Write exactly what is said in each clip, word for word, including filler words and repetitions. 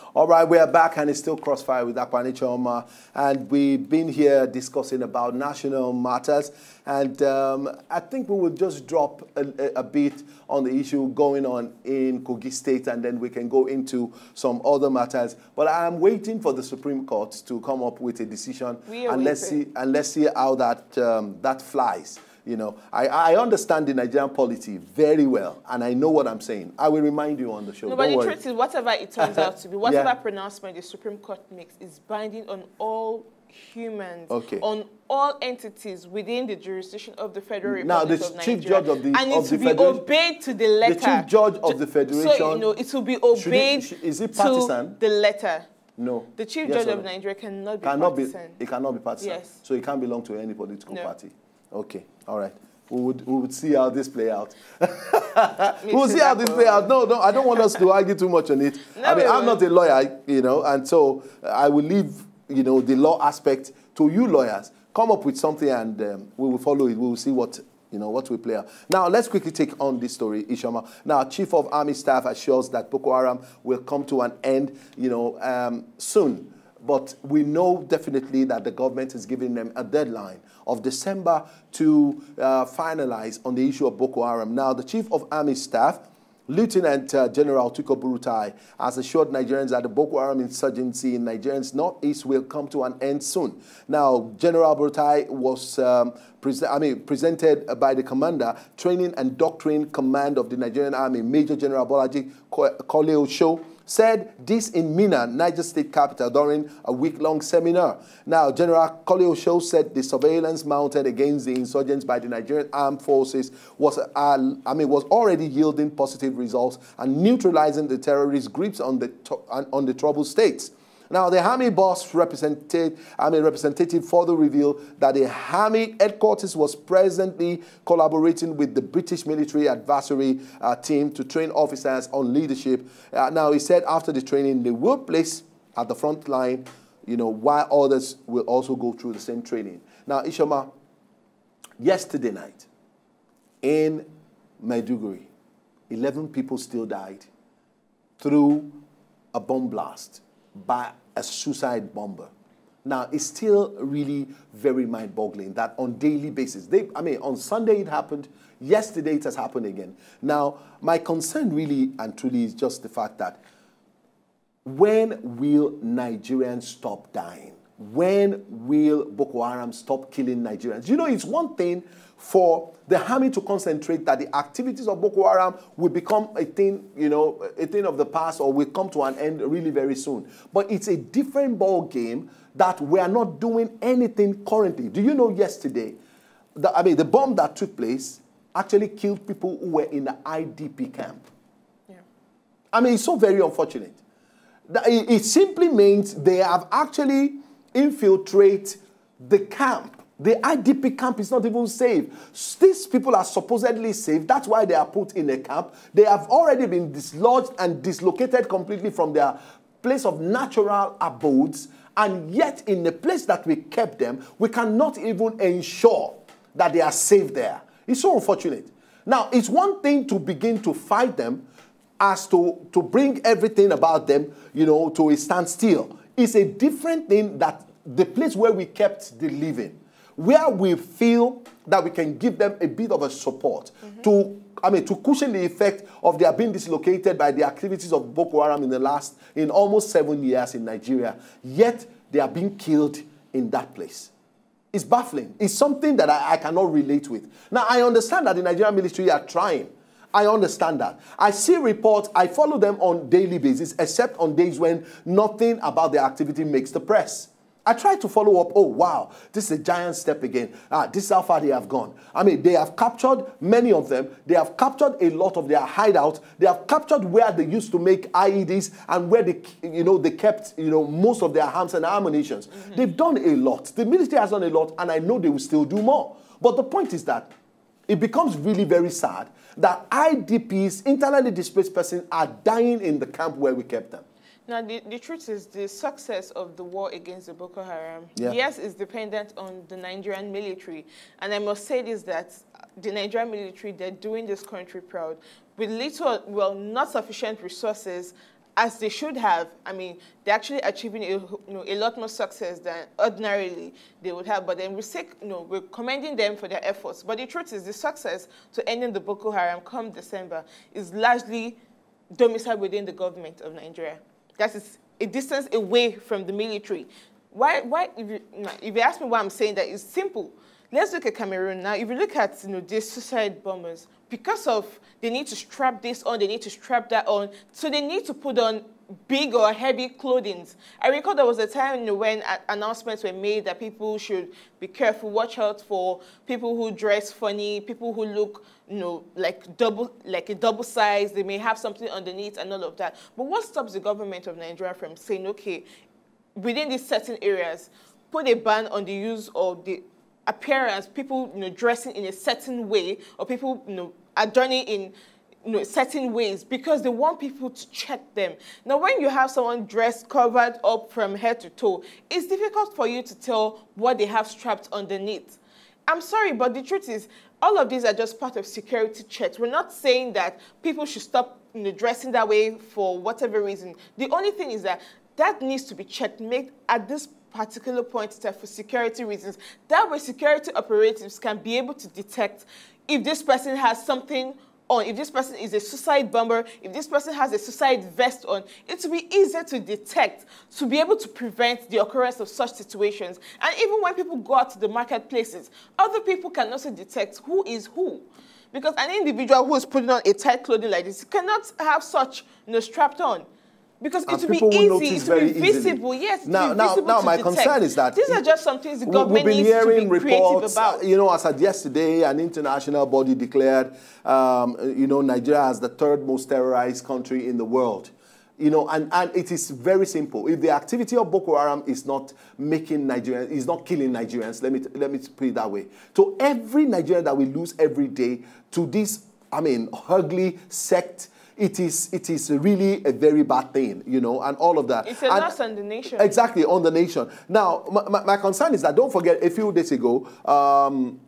All right, we are back, and it's still Crossfire with Akpani Choma, and we've been here discussing about national matters, and um, I think we will just drop a, a bit on the issue going on in Kogi State, and then we can go into some other matters. But I'm waiting for the Supreme Court to come up with a decision, and let's see, and let's see how that um, that flies. You know, I, I understand the Nigerian polity very well, and I know what I'm saying. I will remind you on the show. No, but Don't the worry. truth is, whatever it turns out to be, whatever yeah. pronouncement the Supreme Court makes is binding on all humans, okay. on all entities within the jurisdiction of the Federal Republic now, the of Nigeria. chief judge of the and of it the will be obeyed to the letter. The chief judge of the Federation. So, you know, it will be obeyed it, is it partisan? to the letter. No. The chief yes judge or of Nigeria cannot be cannot partisan. Be, it cannot be partisan. Yes. So it can't belong to any political no. party. Okay. All right. We would, we would see how this play out. We'll see how this play out. No, no, I don't want us to argue too much on it. No, I mean, I'm won't. not a lawyer, you know, and so I will leave, you know, the law aspect to you lawyers. Come up with something, and um, we will follow it. We will see what, you know, what we play out. Now, let's quickly take on this story, Ishama. Now, Chief of Army Staff assures that Boko Haram will come to an end, you know, um, soon. But we know definitely that the government is giving them a deadline of December to uh, finalize on the issue of Boko Haram. Now, the Chief of Army Staff, Lieutenant uh, General Tuko Burutai, has assured Nigerians that the Boko Haram insurgency in Nigeria's northeast will come to an end soon. Now, General Burutai was um, I mean, presented by the Commander, Training and Doctrine Command of the Nigerian Army, Major General Bolaji Koleo Show, said this in Mina, Niger State capital, during a week-long seminar. Now, General Koleo Show said the surveillance mounted against the insurgents by the Nigerian Armed Forces was, uh, I mean, was already yielding positive results and neutralizing the terrorist groups on the on the troubled states. Now, the Army boss representative, I mean, representative further revealed that the Army headquarters was presently collaborating with the British military advisory uh, team to train officers on leadership. Uh, now, he said after the training, they will place at the front line, you know, while others will also go through the same training. Now, Ishama, yesterday night in Maiduguri, eleven people still died through a bomb blast by a suicide bomber. Now, it's still really very mind-boggling that on daily basis, they, I mean, on Sunday it happened, yesterday it has happened again. Now, my concern really and truly is just the fact that when will Nigerians stop dying? When will Boko Haram stop killing Nigerians? You know, it's one thing for the army to concentrate that the activities of Boko Haram will become a thing, you know, a thing of the past or will come to an end really very soon. But it's a different ball game that we are not doing anything currently. Do you know yesterday, the, I mean, the bomb that took place actually killed people who were in the I D P camp. Yeah. I mean, it's so very unfortunate. It, it simply means they have actually infiltrated the camp. The I D P camp is not even safe. These people are supposedly safe. That's why they are put in a camp. They have already been dislodged and dislocated completely from their place of natural abodes. And yet, in the place that we kept them, we cannot even ensure that they are safe there. It's so unfortunate. Now, it's one thing to begin to fight them as to, to bring everything about them, you know, to a standstill. It's a different thing that the place where we kept the living, where we feel that we can give them a bit of a support mm-hmm. to, I mean, to cushion the effect of their being dislocated by the activities of Boko Haram in the last, in almost seven years in Nigeria. Yet they are being killed in that place. It's baffling. It's something that I, I cannot relate with. Now, I understand that the Nigerian military are trying. I understand that. I see reports, I follow them on daily basis, except on days when nothing about their activity makes the press. I try to follow up, oh, wow, this is a giant step again. Ah, this is how far they have gone. I mean, they have captured many of them. They have captured a lot of their hideouts. They have captured where they used to make I E Ds and where they, you know, they kept, you know, most of their arms and ammunition. Mm-hmm. They've done a lot. The military has done a lot, and I know they will still do more. But the point is that it becomes really very sad that I D Ps, internally displaced persons, are dying in the camp where we kept them. Now, the, the truth is the success of the war against the Boko Haram, yeah. yes, is dependent on the Nigerian military. And I must say this, that the Nigerian military, they're doing this country proud. With little, well, not sufficient resources as they should have. I mean, they're actually achieving a, you know, a lot more success than ordinarily they would have. But then we say, you know, we're commending them for their efforts. But the truth is, the success to ending the Boko Haram come December is largely domiciled within the government of Nigeria. That is a distance away from the military. Why? Why? If you, if you ask me why I'm saying that, it's simple. Let's look at Cameroon now. If you look at, you know, these suicide bombers, because of they need to strap this on, they need to strap that on, so they need to put on big or heavy clothing. I recall there was a time, you know, when announcements were made that people should be careful, watch out for people who dress funny, people who look, you know, like double, like a double size. They may have something underneath and all of that. But what stops the government of Nigeria from saying, okay, within these certain areas, put a ban on the use of the appearance, people, you know, dressing in a certain way, or people, you know, adorning in, you know, certain ways, because they want people to check them. Now, when you have someone dressed, covered up from head to toe, it's difficult for you to tell what they have strapped underneath. I'm sorry, but the truth is, all of these are just part of security checks. We're not saying that people should stop, you know, dressing that way for whatever reason. The only thing is that that needs to be checked, made at this particular point for security reasons. That way, security operatives can be able to detect if this person has something on, if this person is a suicide bomber, if this person has a suicide vest on. It will be easier to detect, to be able to prevent the occurrence of such situations. And even when people go out to the marketplaces, other people can also detect who is who. Because an individual who is putting on a tight clothing like this cannot have such, you know, strapped on. Because it will be easy, it will be visible. Yes, now, now, now my detect. concern is that these are just some things the government we've been needs hearing to be reports, creative about. You know, as at yesterday, an international body declared, um, you know, Nigeria as the third most terrorized country in the world. You know, and, and it is very simple. If the activity of Boko Haram is not making Nigerians, is not killing Nigerians, let me, let me put it that way. To every Nigerian that we lose every day to this, I mean, ugly sect, It is, it is really a very bad thing, you know, and all of that. It's a and loss on the nation. Exactly, on the nation. Now, my, my concern is that, don't forget, a few days ago, um,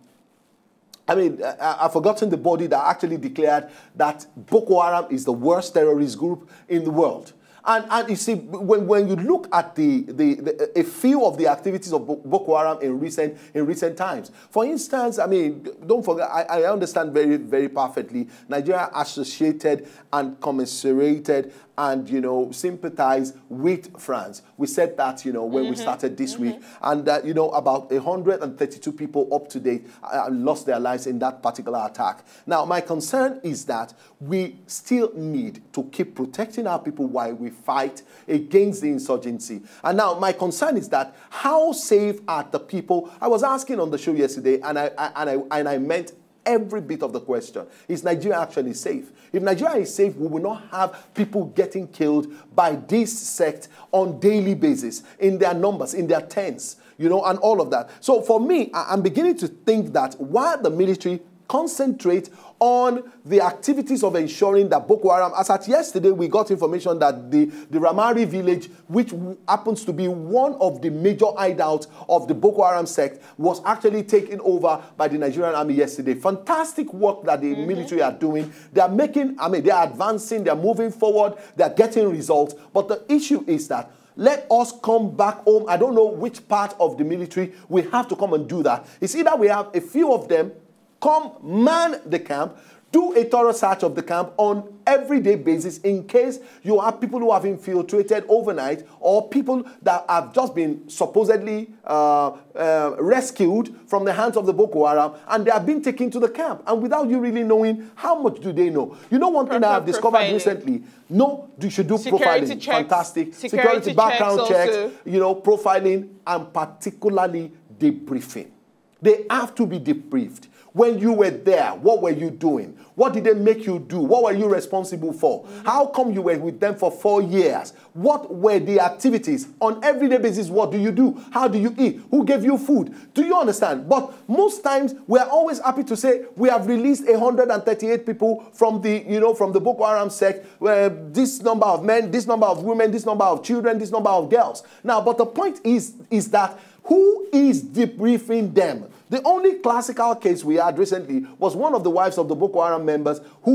I mean, I, I've forgotten the body that actually declared that Boko Haram is the worst terrorist group in the world. And, and you see, when, when you look at the, the, the, a few of the activities of Boko Haram in recent, in recent times, for instance, I mean, don't forget, I, I understand very, very perfectly, Nigeria associated and commiserated and, you know, sympathize with France. We said that, you know, when mm-hmm. we started this mm-hmm. week. And, uh, you know, about one hundred thirty-two people up to date uh, lost their lives in that particular attack. Now, my concern is that we still need to keep protecting our people while we fight against the insurgency. And now, my concern is that how safe are the people? I was asking on the show yesterday, and I, I, and I, and I meant every bit of the question. Is Nigeria actually safe? If Nigeria is safe, we will not have people getting killed by this sect on daily basis, in their numbers, in their tens, you know, and all of that. So for me, I'm beginning to think that while the military concentrate on the activities of ensuring that Boko Haram, as at yesterday, we got information that the, the Ramari village, which happens to be one of the major hideouts of the Boko Haram sect, was actually taken over by the Nigerian army yesterday. Fantastic work that the mm-hmm. military are doing. They are making, I mean, they are advancing, they are moving forward, they are getting results. But the issue is that let us come back home. I don't know which part of the military we have to come and do that. It's either we have a few of them come man the camp, do a thorough search of the camp on everyday basis in case you have people who have infiltrated overnight or people that have just been supposedly uh, uh, rescued from the hands of the Boko Haram and they have been taken to the camp. And without you really knowing, how much do they know? You know one thing I have discovered profiling. recently? No, you should do security profiling. Checks, Fantastic. Security, security background checks, checks you know, profiling, and particularly debriefing. They have to be debriefed. When you were there, what were you doing? What did they make you do? What were you responsible for? Mm-hmm. How come you were with them for four years? What were the activities? On everyday basis, what do you do? How do you eat? Who gave you food? Do you understand? But most times, we are always happy to say we have released one hundred thirty-eight people from the, you know, from the Boko Haram sect, where this number of men, this number of women, this number of children, this number of girls. Now, but the point is, is that who is debriefing them? The only classical case we had recently was one of the wives of the Boko Haram members who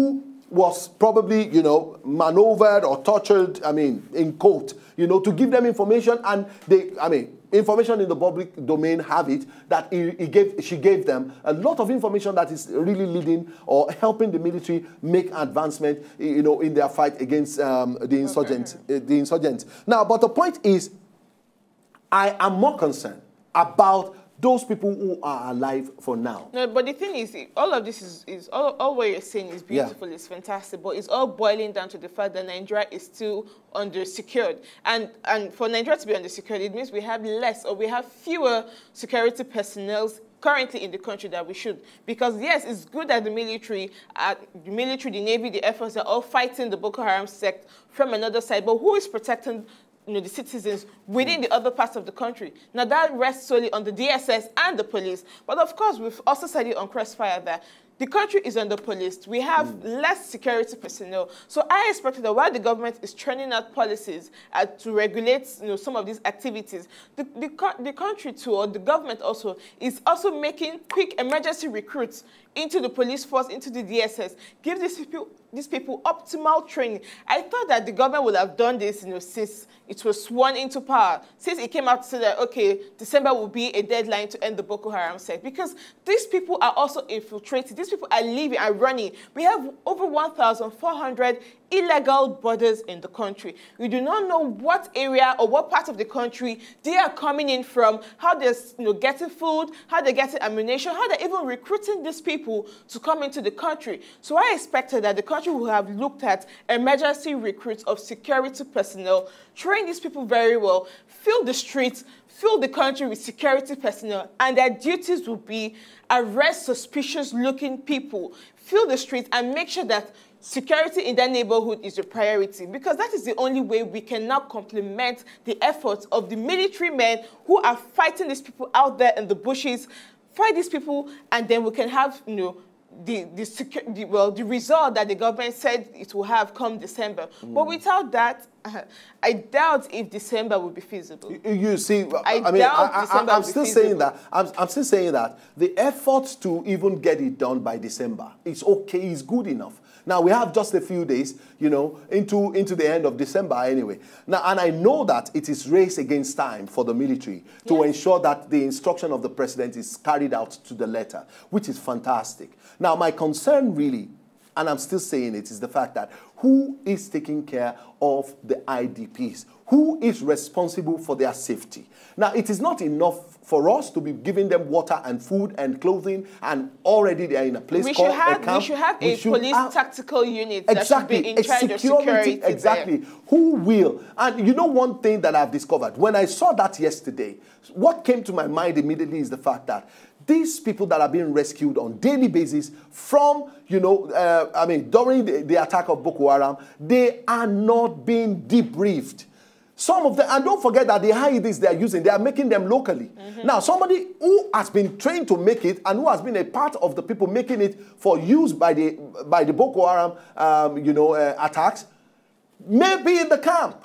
was probably, you know, maneuvered or tortured, I mean, in court, you know, to give them information, and they, I mean, information in the public domain have it that he, he gave, she gave them a lot of information that is really leading or helping the military make advancement, you know, in their fight against um, the insurgents, okay. uh, the insurgents. Now, but the point is, I am more concerned about those people who are alive for now. No, but the thing is, all of this is, is all, all what you're saying is beautiful, yeah. It's fantastic, but it's all boiling down to the fact that Nigeria is still under-secured. And, and for Nigeria to be under-secured, it means we have less or we have fewer security personnel currently in the country that we should. Because yes, it's good that the military, uh, the military, the Navy, the Air Force are all fighting the Boko Haram sect from another side, but who is protecting you know, the citizens within the other parts of the country? Now, that rests solely on the D S S and the police. But of course, we've also said it on Crossfire that the country is under-policed. We have mm. less security personnel. So I expect that while the government is churning out policies uh, to regulate you know, some of these activities, the, the, the country too, or the government also, is also making quick emergency recruits into the police force, into the D S S, give these people, these people optimal training. I thought that the government would have done this you know, since it was sworn into power, since it came out to say that, okay, December will be a deadline to end the Boko Haram sect, because these people are also infiltrated. These people are leaving and running. We have over one thousand four hundred illegal borders in the country. We do not know what area or what part of the country they are coming in from, how they're you know, getting food, how they're getting ammunition, how they're even recruiting these people to come into the country. So I expected that the country would have looked at emergency recruits of security personnel, train these people very well, fill the streets, fill the country with security personnel, and their duties will be arrest suspicious-looking people, fill the streets, and make sure that security in that neighborhood is a priority, because that is the only way we can now complement the efforts of the military men who are fighting these people out there in the bushes, fight these people, and then we can have, you know, the, the, secu the, well, the result that the government said it will have come December. Mm. But without that, uh, I doubt if December will be feasible. You, you see, I, I mean, doubt I, I, December I'm will still be saying that. I'm, I'm still saying that the efforts to even get it done by December, it's okay, it's good enough. Now, we have just a few days, you know, into, into the end of December anyway. Now, and I know that it is race against time for the military to yes. ensure that the instruction of the president is carried out to the letter, which is fantastic. Now, my concern really, and I'm still saying it, is the fact that who is taking care of the I D Ps? Who is responsible for their safety? Now, it is not enough for us to be giving them water and food and clothing, and already they are in a place we called should have, a camp. We should have we a should police have, tactical unit exactly, that should be in charge security, of security. Exactly. There. Who will? And you know one thing that I've discovered, when I saw that yesterday, what came to my mind immediately is the fact that these people that are being rescued on daily basis from, you know, uh, I mean, during the, the attack of Boko Haram, they are not being debriefed. Some of them, and don't forget that the I E Ds they are using, they are making them locally. Mm-hmm. Now, somebody who has been trained to make it and who has been a part of the people making it for use by the, by the Boko Haram, um, you know, uh, attacks, may be in the camp.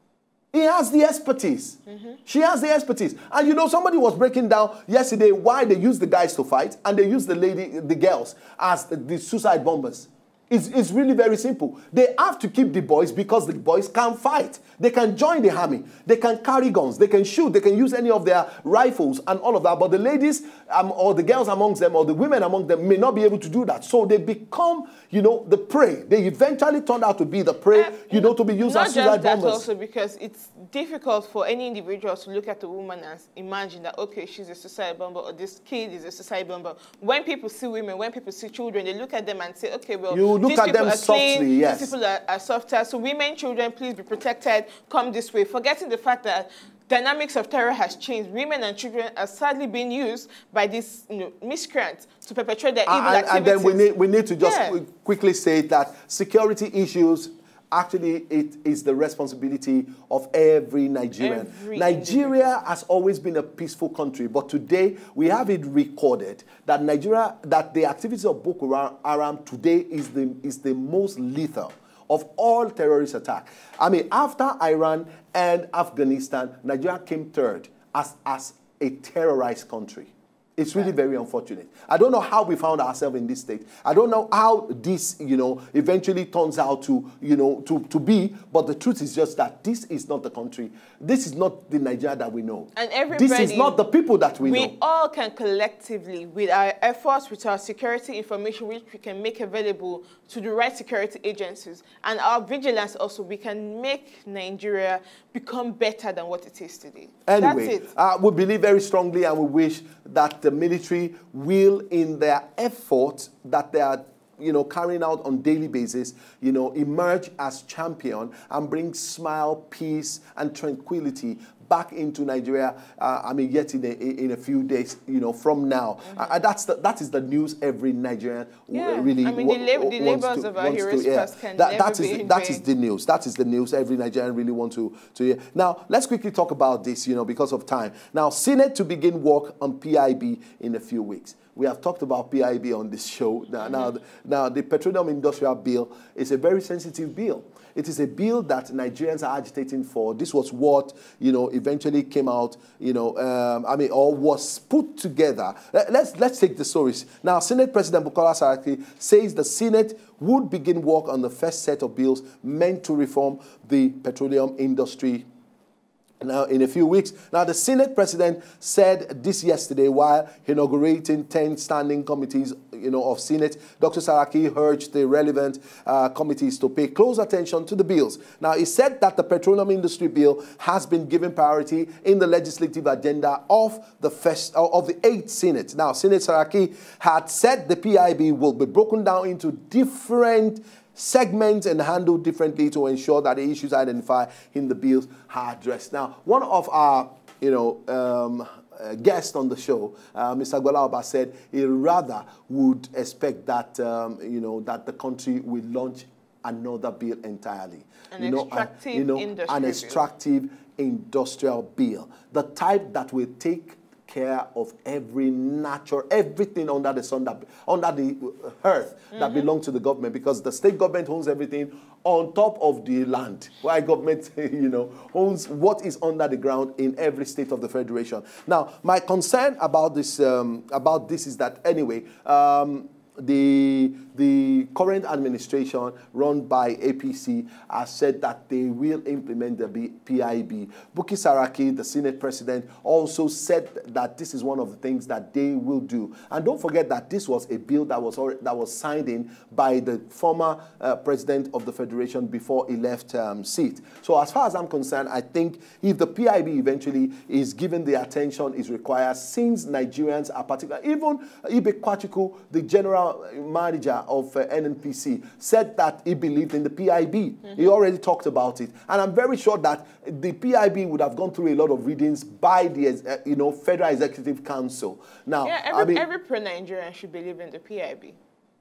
He has the expertise. Mm-hmm. She has the expertise. And you know, somebody was breaking down yesterday why they use the guys to fight and they use the lady, the girls as the, the suicide bombers. It's, it's really very simple. They have to keep the boys because the boys can fight. They can join the army. They can carry guns. They can shoot. They can use any of their rifles and all of that. But the ladies um, or the girls amongst them or the women among them may not be able to do that. So they become, you know, the prey. They eventually turned out to be the prey, uh, you know, to be used as suicide bombers. Not just that also, because it's difficult for any individual to look at a woman and imagine that, okay, she's a suicide bomber or this kid is a suicide bomber. When people see women, when people see children, they look at them and say, okay, well, you look these at people them are softly, clean, yes. These people are, are softer. So women, children, please be protected. Come this way. Forgetting the fact that dynamics of terror has changed. Women and children are sadly being used by these you know, miscreants to perpetrate their evil and, activities. And then we need, we need to just yeah. quickly say that security issues, actually, it is the responsibility of every Nigerian. Every Nigeria individual. has always been a peaceful country, but today we have it recorded that Nigeria, that the activities of Boko Haram today is the, is the most lethal of all terrorist attacks. I mean, after Iran and Afghanistan, Nigeria came third as, as a terrorized country. It's really very unfortunate. I don't know how we found ourselves in this state. I don't know how this, you know, eventually turns out to, you know, to, to be. But the truth is just that this is not the country. This is not the Nigeria that we know. And everybody, this is not the people that we, we know. We all can collectively, with our efforts, with our security information, which we can make available to the right security agencies, and our vigilance also, we can make Nigeria become better than what it is today. Anyway, That's it. Uh, we believe very strongly, and we wish that the military will, in their effort that they are, you know, carrying out on daily basis, you know, emerge as champion and bring smile, peace, and tranquility back into Nigeria. Uh, I mean, yet in a, in a few days, you know, from now. Mm-hmm. uh, that's the, that is the news every Nigerian yeah. really. I mean, the, lab the labors to, of our heroes to, yeah. past can that, never that be is in that vain. is the news. That is the news every Nigerian really want to to hear. Now, let's quickly talk about this, you know, because of time. Now, Senate to begin work on P I B in a few weeks. We have talked about P I B on this show. Now, mm-hmm. now, now, the Petroleum Industrial Bill is a very sensitive bill. It is a bill that Nigerians are agitating for. This was what, you know, eventually came out, you know, um, I mean, or was put together. Let's, let's take the stories. Now, Senate President Bukola Saraki says the Senate would begin work on the first set of bills meant to reform the petroleum industry now in a few weeks. Now, the Senate President said this yesterday while inaugurating ten standing committees, you know, of Senate. Doctor Saraki urged the relevant uh, committees to pay close attention to the bills. Now, he said that the petroleum industry bill has been given priority in the legislative agenda of the first of the eighth Senate. Now, Senate Saraki had said the P I B will be broken down into different segments and handled differently to ensure that the issues identified in the bills are addressed. Now, one of our, you know, um, uh, guests on the show, uh, Mister Gwalaoba, said he rather would expect that, um, you know, that the country will launch another bill entirely. An you know, extractive uh, you know, industrial an extractive bill. industrial bill, the type that will take care of every natural, everything under the sun, that, under the earth that mm-hmm. belongs to the government, because the state government owns everything on top of the land, while government, you know, owns what is under the ground in every state of the federation. Now, my concern about this, um, about this is that anyway, um, the the current administration run by A P C has said that they will implement the P I B. Buki Saraki, the Senate President, also said that this is one of the things that they will do. And don't forget that this was a bill that was already, that was signed in by the former uh, President of the Federation before he left um, seat. So as far as I'm concerned, I think if the P I B eventually is given the attention is required, since Nigerians are particular, even Ibe Kwachuku, the general manager of uh, N N P C, said that he believed in the P I B. Mm-hmm. He already talked about it. And I'm very sure that the P I B would have gone through a lot of readings by the uh, you know, Federal Executive Council. Now, yeah, every, I mean, every pro-Nigerian should believe in the P I B.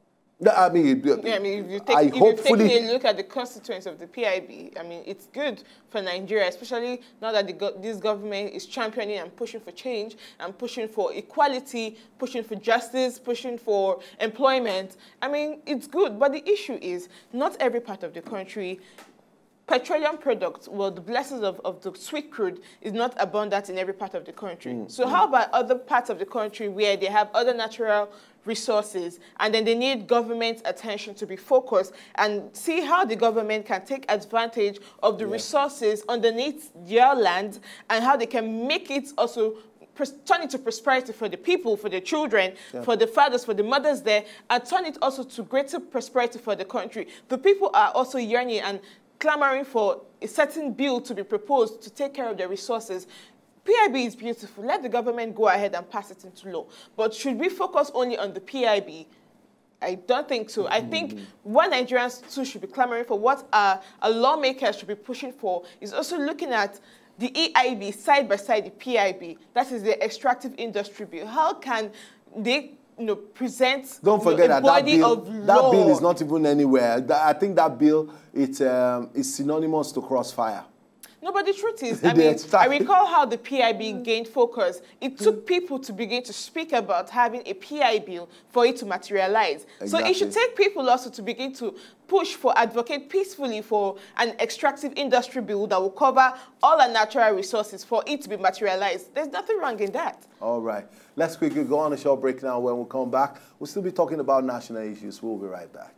I mean, yeah, I mean, if you take, I if hopefully, you've taken a look at the constituents of the P I B, I mean, it's good for Nigeria, especially now that the go this government is championing and pushing for change and pushing for equality, pushing for justice, pushing for employment. I mean, it's good, but the issue is not every part of the country. Petroleum products, well, the blessings of, of the sweet crude is not abundant in every part of the country. Mm, so mm. how about other parts of the country where they have other natural resources, and then they need government attention to be focused and see how the government can take advantage of the yeah. resources underneath their land and how they can make it also turn it to prosperity for the people, for the children, yeah. for the fathers, for the mothers there, and turn it also to greater prosperity for the country. The people are also yearning and clamoring for a certain bill to be proposed to take care of their resources. P I B is beautiful. Let the government go ahead and pass it into law. But should we focus only on the P I B? I don't think so. I think what Nigerians too should be clamoring for, what a, a lawmaker should be pushing for, is also looking at the E I B side by side the P I B. That is the extractive industry bill. How can they, you know, present Don't forget you know, a that body that bill, of that law? bill is not even anywhere. I think that bill it, um, is synonymous to Crossfire. No, but the truth is, I mean, I recall how the P I B gained focus. It took people to begin to speak about having a P I bill for it to materialize. Exactly. So it should take people also to begin to push for, advocate peacefully for an extractive industry bill that will cover all our natural resources for it to be materialized. There's nothing wrong in that. All right. Let's quickly go on a short break now. When we come back, we'll still be talking about national issues. We'll be right back.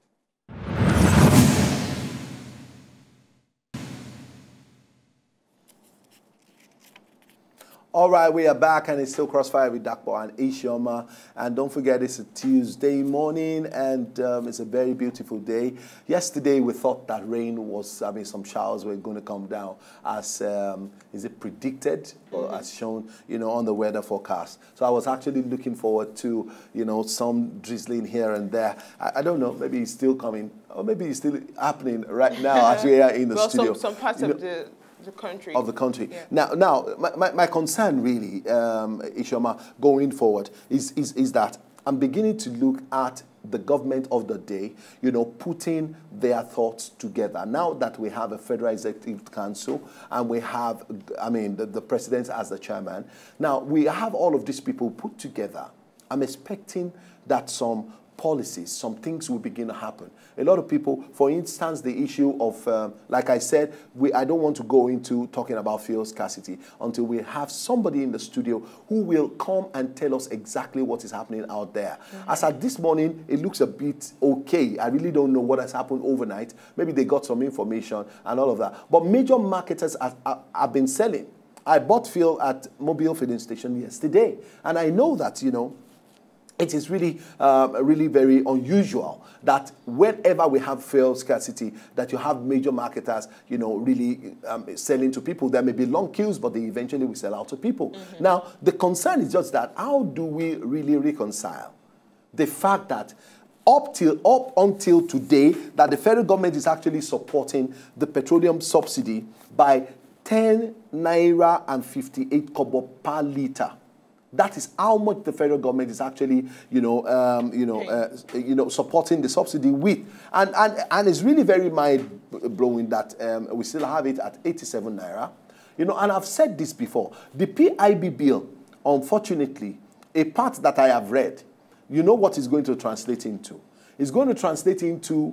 All right, we are back, and it's still Crossfire with Dakpo and Ishoma. And don't forget, it's a Tuesday morning, and um, it's a very beautiful day. Yesterday, we thought that rain was, I mean, some showers were going to come down, as um, is it predicted or mm-hmm. as shown, you know, on the weather forecast. So I was actually looking forward to, you know, some drizzling here and there. I, I don't know, maybe it's still coming, or maybe it's still happening right now as we are in the well, studio. Some, some parts you of know, the. The country. Of the country. Yeah. Now, now my, my, my concern really, um, Ishoma, going forward is, is, is that I'm beginning to look at the government of the day, you know, putting their thoughts together. Now that we have a Federal Executive Council and we have, I mean, the, the president as the chairman, now we have all of these people put together. I'm expecting that some policies, some things will begin to happen. A lot of people, for instance, the issue of, um, like I said, we, I don't want to go into talking about fuel scarcity until we have somebody in the studio who will come and tell us exactly what is happening out there. Mm-hmm. As at this morning, it looks a bit okay. I really don't know what has happened overnight. Maybe they got some information and all of that. But major marketers have, have, have been selling. I bought fuel at Mobile Filling Station yesterday, and I know that, you know, it is really, um, really very unusual that whenever we have fuel scarcity, that you have major marketers, you know, really um, selling to people. There may be long queues, but they eventually will sell out to people. Mm-hmm. Now, the concern is just that how do we really reconcile the fact that up till up until today, that the federal government is actually supporting the petroleum subsidy by ten naira and fifty-eight kobo per litre. That is how much the federal government is actually, you know, um, you know, uh, you know, supporting the subsidy with, and and and it's really very mind blowing that um, we still have it at eighty-seven naira, you know. And I've said this before. The P I B bill, unfortunately, a part that I have read, you know what it's going to translate into? It's going to translate into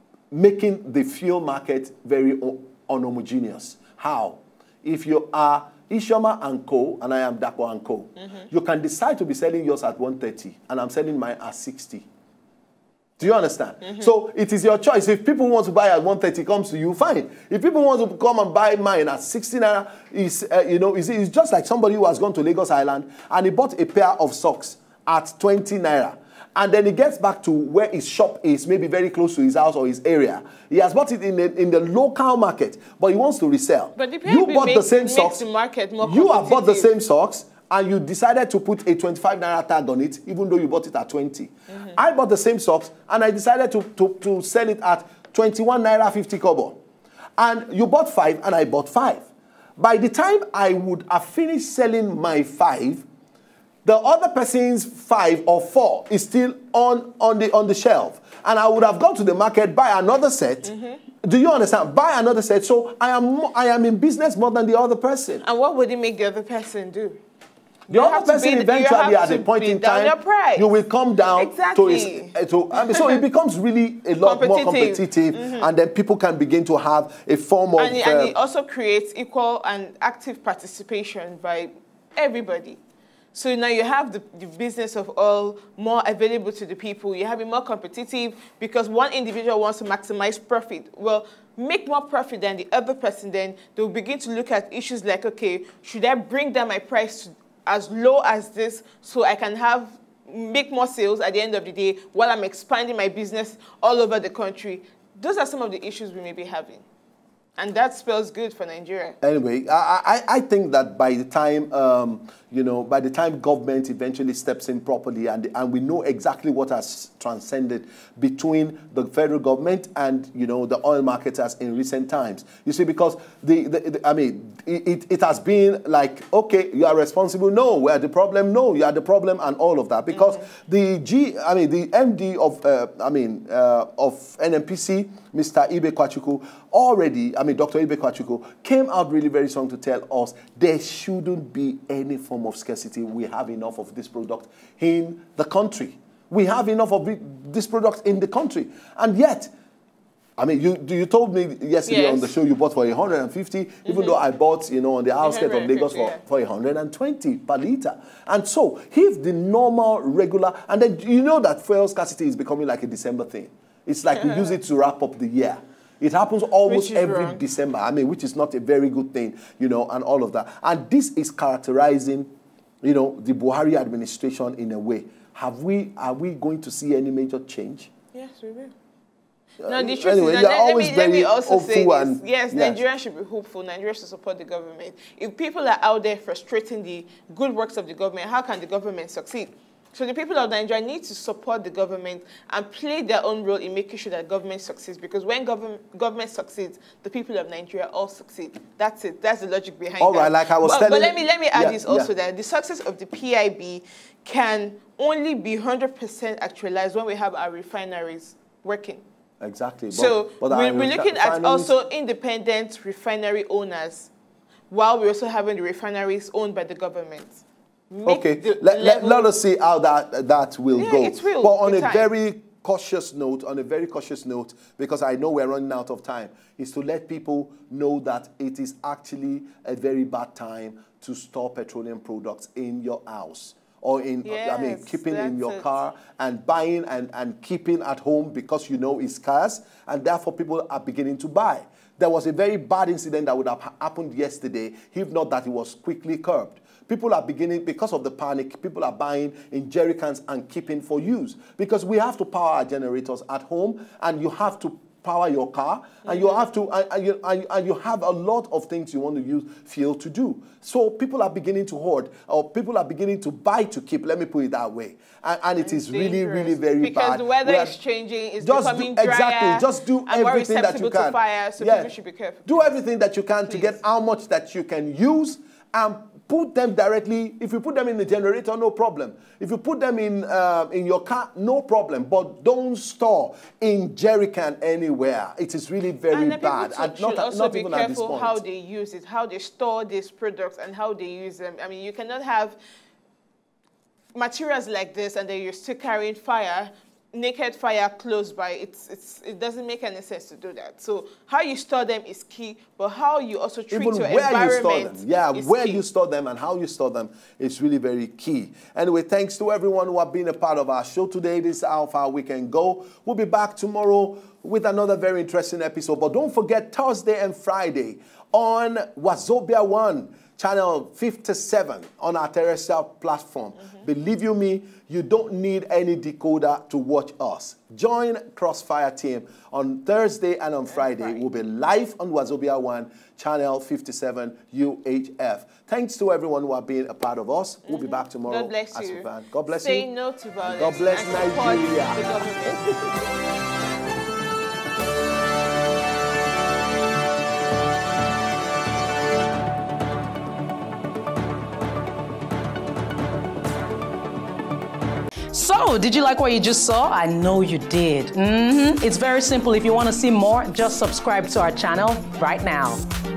making the fuel market very unhomogeneous. How? If you are Ishoma and Co, and I am Dakpo and Co, mm-hmm. you can decide to be selling yours at one thirty, and I'm selling mine at sixty. Do you understand? Mm-hmm. So it is your choice. If people want to buy at one thirty, comes to you, fine. If people want to come and buy mine at sixty naira, is uh, you know, it's, it's just like somebody who has gone to Lagos Island and he bought a pair of socks at twenty naira. And then he gets back to where his shop is, maybe very close to his house or his area. He has bought it in the, in the local market, but he wants to resell. But the you bought makes, the same socks. The market more you have bought the same socks, and you decided to put a twenty-five naira tag on it, even though you bought it at twenty. Mm-hmm. I bought the same socks, and I decided to, to, to sell it at twenty-one naira fifty kobo. And you bought five, and I bought five. By the time I would have finished selling my five, the other person's five or four is still on, on, the, on the shelf. And I would have gone to the market, buy another set. Mm-hmm. Do you understand? Buy another set. So I am, I am in business more than the other person. And what would it make the other person do? The you other person be, eventually at a point in time, you will come down exactly. to, his, to I mean, so it becomes really a lot more competitive, mm-hmm. and then people can begin to have a form of... And, uh, and it also creates equal and active participation by everybody. So now you have the, the business of oil more available to the people. You have it more competitive because one individual wants to maximize profit. Well, make more profit than the other person, then they'll begin to look at issues like, okay, should I bring down my price to as low as this so I can have make more sales at the end of the day while I'm expanding my business all over the country? Those are some of the issues we may be having. And that spells good for Nigeria. Anyway, I, I, I think that by the time, um, you know, by the time government eventually steps in properly and, and we know exactly what has transcended between the federal government and, you know, the oil marketers in recent times. You see, because, the, the, the I mean, it, it has been like, okay, you are responsible. No, we are the problem. No, you are the problem and all of that. Because mm-hmm. the G, I mean, the M D of, uh, I mean, uh, of N M P C, Mister Ibe Kwachuku, already, I mean, mean, Doctor Ibe Kwachuko, came out really very strong to tell us there shouldn't be any form of scarcity. We have enough of this product in the country. We have enough of this product in the country. And yet, I mean, you you told me yesterday yes. on the show you bought for one hundred fifty, mm-hmm. even though I bought, you know, on the outskirts of Lagos for, yeah. for one hundred twenty per litre. And so, if the normal, regular, and then you know that fuel scarcity is becoming like a December thing. It's like we use it to wrap up the year. It happens almost every wrong. December, I mean, which is not a very good thing, you know, and all of that. And this is characterizing, you know, the Buhari administration in a way. Have we, are we going to see any major change? Yes, we will. Uh, no, the truth anyway, is, that, let, always let, me, let me also say this. And, yes, yes, Nigerians should be hopeful. Nigerians should support the government. If people are out there frustrating the good works of the government, how can the government succeed? So the people of Nigeria need to support the government and play their own role in making sure that government succeeds. Because when government government succeeds, the people of Nigeria all succeed. That's it. That's the logic behind all that. All right, like I was but, telling But let me let me add yeah, this also yeah. that the success of the P I B can only be one hundred percent actualized when we have our refineries working. Exactly. So but, but we're, we're looking at also independent refinery owners, while we're also having the refineries owned by the government. Make okay, let, let, let us see how that that will yeah, go. It will, but on a time. very cautious note, on a very cautious note, because I know we're running out of time, is to let people know that it is actually a very bad time to store petroleum products in your house. Or in, yes, I mean, keeping in your it. car and buying and, and keeping at home because you know it's scarce, and therefore people are beginning to buy. There was a very bad incident that would have happened yesterday, if not that it was quickly curbed. People are beginning, because of the panic, people are buying in jerry cans and keeping for use. Because we have to power our generators at home, and you have to power your car, and mm-hmm. you have to, and you, and you have a lot of things you want to use fuel to do. So people are beginning to hoard, or people are beginning to buy to keep, let me put it that way. And, and it is really, really very because bad. Because the weather are, is changing, it's just becoming do, drier. Exactly, just do everything that you can. To fire, so yeah. people should be careful. Do everything that you can Please. to get how much that you can use, and put them directly. If you put them in the generator, no problem. If you put them in uh, in your car, no problem. But don't store in jerry can anywhere. It is really very and bad. People and should not, also not be even at this careful point. how they use it, how they store these products, and how they use them. I mean, you cannot have materials like this and then you're still carrying fire. Naked fire close by, it's, it's, it doesn't make any sense to do that. So how you store them is key, but how you also treat Even your where environment you store them. Yeah, is where key. you store them and how you store them is really very key. Anyway, thanks to everyone who have been a part of our show today. This is how far we can go. We'll be back tomorrow with another very interesting episode. But don't forget, Thursday and Friday on Wazobia One, channel fifty-seven on our terrestrial platform. Mm-hmm. Believe you me, you don't need any decoder to watch us. Join Crossfire team on Thursday and on and Friday. Friday. We'll be live on Wazobia One, channel fifty-seven U H F. Thanks to everyone who have been a part of us. Mm-hmm. We'll be back tomorrow. God bless as you. God bless Say you. no to violence. God bless and Nigeria. The government. So, did you like what you just saw? I know you did. Mm-hmm. It's very simple. If you want to see more, just subscribe to our channel right now.